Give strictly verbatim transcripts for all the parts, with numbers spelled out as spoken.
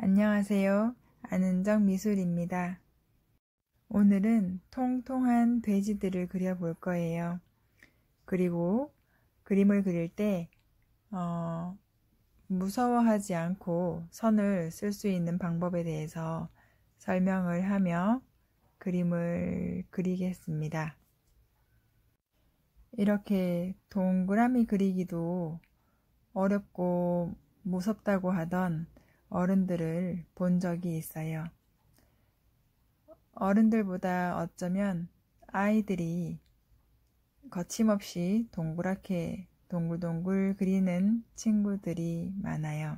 안녕하세요. 안은정 미술입니다. 오늘은 통통한 돼지들을 그려볼 거예요. 그리고 그림을 그릴 때 어, 무서워하지 않고 선을 쓸 수 있는 방법에 대해서 설명을 하며 그림을 그리겠습니다. 이렇게 동그라미 그리기도 어렵고 무섭다고 하던 어른들을 본 적이 있어요. 어른들보다 어쩌면 아이들이 거침없이 동그랗게 동글동글 그리는 친구들이 많아요.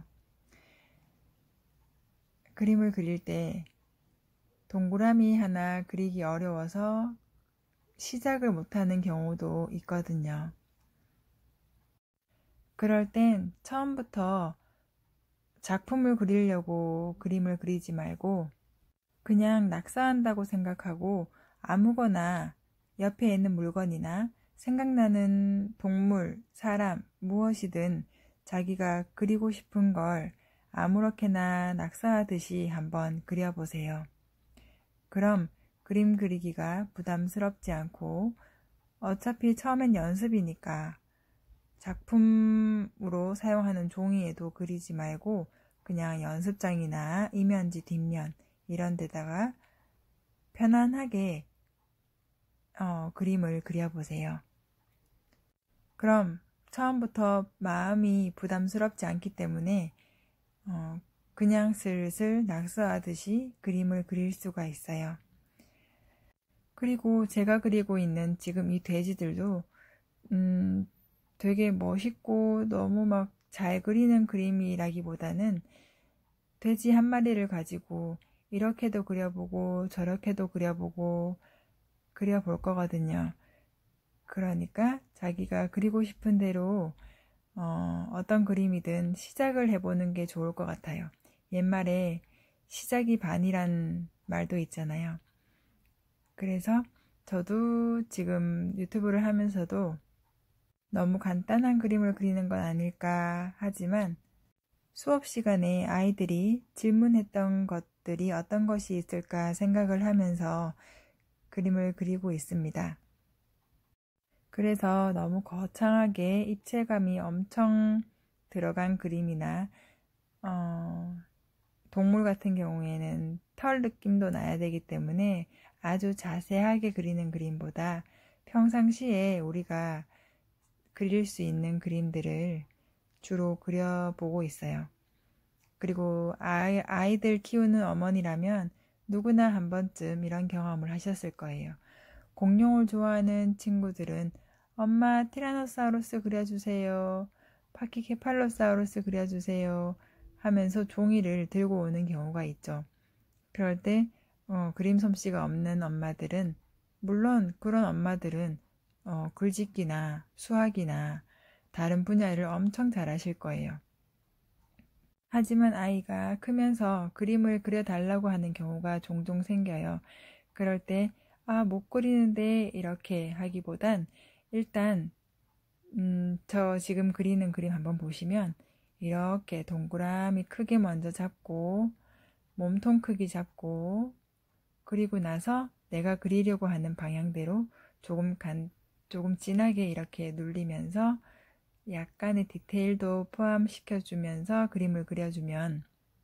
그림을 그릴 때 동그라미 하나 그리기 어려워서 시작을 못하는 경우도 있거든요. 그럴 땐 처음부터 작품을 그리려고 그림을 그리지 말고 그냥 낙서한다고 생각하고 아무거나 옆에 있는 물건이나 생각나는 동물, 사람, 무엇이든 자기가 그리고 싶은 걸 아무렇게나 낙서하듯이 한번 그려보세요. 그럼 그림 그리기가 부담스럽지 않고 어차피 처음엔 연습이니까 작품으로 사용하는 종이에도 그리지 말고 그냥 연습장이나 이면지, 뒷면 이런 데다가 편안하게 어, 그림을 그려보세요. 그럼 처음부터 마음이 부담스럽지 않기 때문에 어, 그냥 슬슬 낙서하듯이 그림을 그릴 수가 있어요. 그리고 제가 그리고 있는 지금 이 돼지들도 음, 되게 멋있고 너무 막 잘 그리는 그림이라기보다는 돼지 한 마리를 가지고 이렇게도 그려보고 저렇게도 그려보고 그려볼 거거든요. 그러니까 자기가 그리고 싶은 대로 어, 어떤 그림이든 시작을 해보는 게 좋을 것 같아요. 옛말에 시작이 반이란 말도 있잖아요. 그래서 저도 지금 유튜브를 하면서도 너무 간단한 그림을 그리는 건 아닐까 하지만 수업 시간에 아이들이 질문했던 것들이 어떤 것이 있을까 생각을 하면서 그림을 그리고 있습니다. 그래서 너무 거창하게 입체감이 엄청 들어간 그림이나 어, 동물 같은 경우에는 털 느낌도 나야 되기 때문에 아주 자세하게 그리는 그림보다 평상시에 우리가 그릴 수 있는 그림들을 주로 그려보고 있어요. 그리고 아이, 아이들 키우는 어머니라면 누구나 한 번쯤 이런 경험을 하셨을 거예요. 공룡을 좋아하는 친구들은 엄마 티라노사우루스 그려주세요. 파키케팔로사우루스 그려주세요. 하면서 종이를 들고 오는 경우가 있죠. 그럴 때 어, 그림 솜씨가 없는 엄마들은 물론 그런 엄마들은 어, 글짓기나 수학이나 다른 분야를 엄청 잘하실 거예요. 하지만 아이가 크면서 그림을 그려달라고 하는 경우가 종종 생겨요. 그럴 때 아, 못 그리는데 이렇게 하기보단 일단 음, 저 지금 그리는 그림 한번 보시면 이렇게 동그라미 크게 먼저 잡고 몸통 크기 잡고 그리고 나서 내가 그리려고 하는 방향대로 조금 간, 조금 진하게 이렇게 눌리면서 약간의 디테일도 포함시켜주면서 그림을 그려주면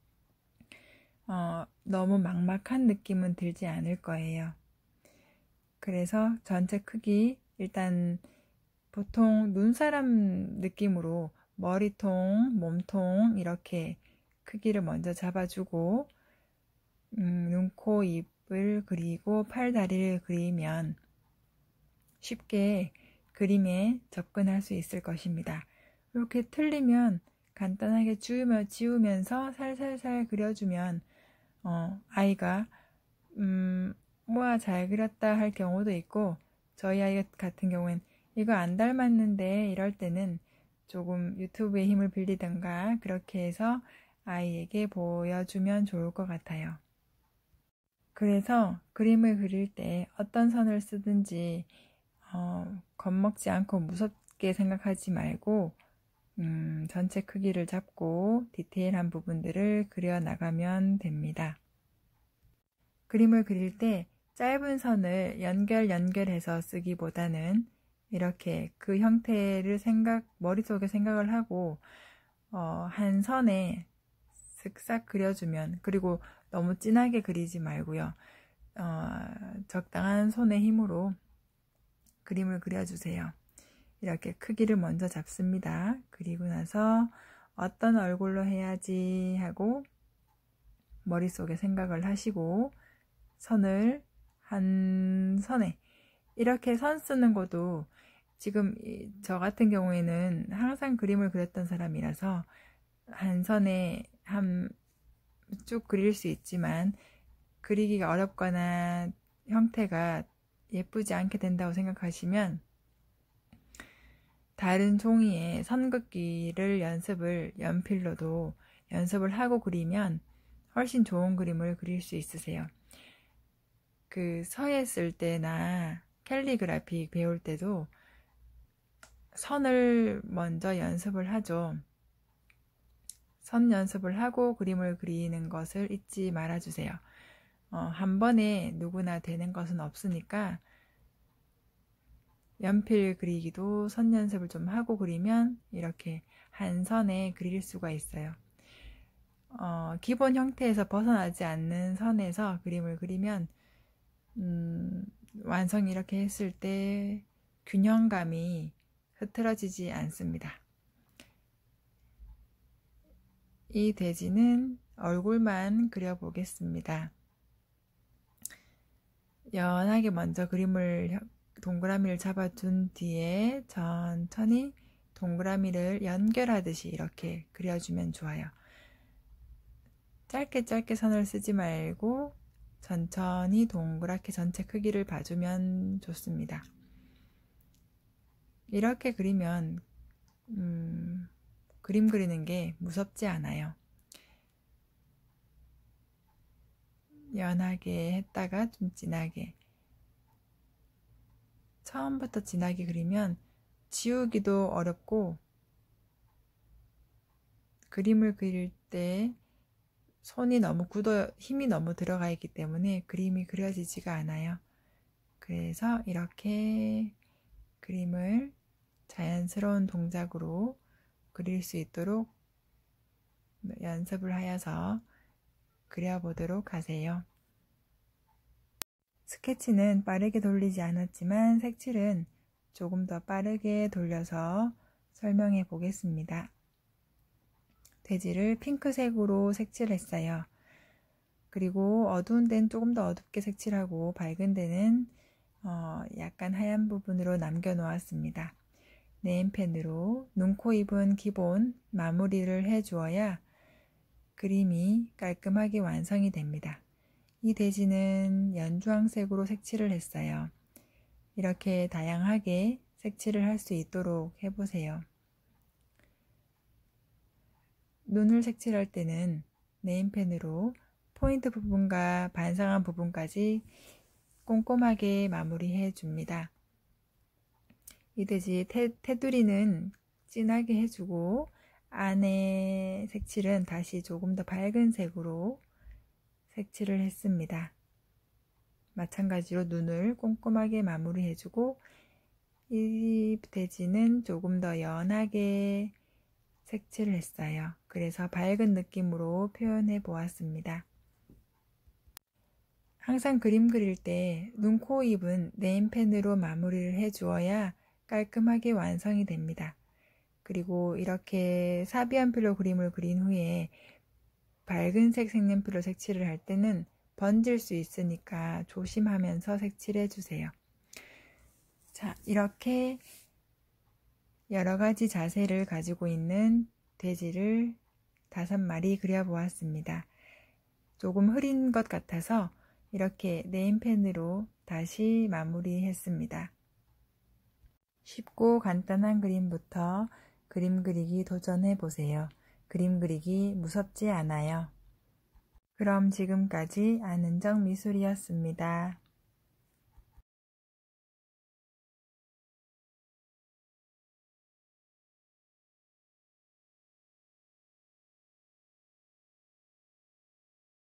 어, 너무 막막한 느낌은 들지 않을 거예요. 그래서 전체 크기 일단 보통 눈사람 느낌으로 머리통, 몸통 이렇게 크기를 먼저 잡아주고 음, 눈, 코, 입을 그리고 팔, 다리를 그리면 쉽게 그림에 접근할 수 있을 것입니다. 이렇게 틀리면 간단하게 지우며, 지우면서 살살살 그려주면 어, 아이가 음, 우와 잘 그렸다 할 경우도 있고 저희 아이 같은 경우엔 이거 안 닮았는데 이럴 때는 조금 유튜브의 힘을 빌리던가 그렇게 해서 아이에게 보여주면 좋을 것 같아요. 그래서 그림을 그릴 때 어떤 선을 쓰든지 어, 겁먹지 않고 무섭게 생각하지 말고 음, 전체 크기를 잡고 디테일한 부분들을 그려나가면 됩니다. 그림을 그릴 때 짧은 선을 연결 연결해서 쓰기보다는 이렇게 그 형태를 생각, 머릿속에 생각을 하고 어, 한 선에 쓱싹 그려주면, 그리고 너무 진하게 그리지 말고요. 어, 적당한 손의 힘으로 그림을 그려주세요. 이렇게 크기를 먼저 잡습니다. 그리고 나서 어떤 얼굴로 해야지 하고 머릿속에 생각을 하시고 선을 한 선에, 이렇게 선 쓰는 것도 지금 저 같은 경우에는 항상 그림을 그렸던 사람이라서 한 선에 한 쭉 그릴 수 있지만 그리기가 어렵거나 형태가 예쁘지 않게 된다고 생각하시면 다른 종이에 선긋기를 연습을 연필로도 연습을 하고 그리면 훨씬 좋은 그림을 그릴 수 있으세요. 그 서예 쓸 때나 캘리그라피 배울 때도 선을 먼저 연습을 하죠. 선 연습을 하고 그림을 그리는 것을 잊지 말아주세요. 어, 한 번에 누구나 되는 것은 없으니까 연필 그리기도 선 연습을 좀 하고 그리면 이렇게 한 선에 그릴 수가 있어요. 어, 기본 형태에서 벗어나지 않는 선에서 그림을 그리면 음, 완성 이렇게 했을 때 균형감이 흐트러지지 않습니다. 이 돼지는 얼굴만 그려보겠습니다. 연하게 먼저 그림을 동그라미를 잡아준 뒤에 천천히 동그라미를 연결하듯이 이렇게 그려주면 좋아요. 짧게 짧게 선을 쓰지 말고 천천히 동그랗게 전체 크기를 봐주면 좋습니다. 이렇게 그리면 음, 그림 그리는 게 무섭지 않아요. 연하게 했다가 좀 진하게, 처음부터 진하게 그리면 지우기도 어렵고 그림을 그릴 때 손이 너무 굳어 힘이 너무 들어가 있기 때문에 그림이 그려지지가 않아요. 그래서 이렇게 그림을 자연스러운 동작으로 그릴 수 있도록 연습을 하여서 그려보도록 하세요. 스케치는 빠르게 돌리지 않았지만 색칠은 조금 더 빠르게 돌려서 설명해 보겠습니다. 돼지를 핑크색으로 색칠했어요. 그리고 어두운 데는 조금 더 어둡게 색칠하고 밝은 데는 어, 약간 하얀 부분으로 남겨놓았습니다. 네임펜으로 눈, 코, 입은 기본 마무리를 해주어야 그림이 깔끔하게 완성이 됩니다. 이 돼지는 연주황색으로 색칠을 했어요. 이렇게 다양하게 색칠을 할 수 있도록 해보세요. 눈을 색칠할 때는 네임펜으로 포인트 부분과 반상한 부분까지 꼼꼼하게 마무리해 줍니다. 이 돼지 테, 테두리는 진하게 해주고 안에 색칠은 다시 조금 더 밝은 색으로 색칠을 했습니다. 마찬가지로 눈을 꼼꼼하게 마무리해주고 이 돼지는 조금 더 연하게 색칠을 했어요. 그래서 밝은 느낌으로 표현해 보았습니다. 항상 그림 그릴 때 눈, 코, 입은 네임펜으로 마무리를 해주어야 깔끔하게 완성이 됩니다. 그리고 이렇게 사비연필로 그림을 그린 후에 밝은색 색연필로 색칠을 할 때는 번질 수 있으니까 조심하면서 색칠해 주세요. 자, 이렇게 여러 가지 자세를 가지고 있는 돼지를 다섯 마리 그려보았습니다. 조금 흐린 것 같아서 이렇게 네임펜으로 다시 마무리했습니다. 쉽고 간단한 그림부터 그림 그리기 도전해 보세요. 그림 그리기 무섭지 않아요. 그럼 지금까지 안은정 미술이었습니다.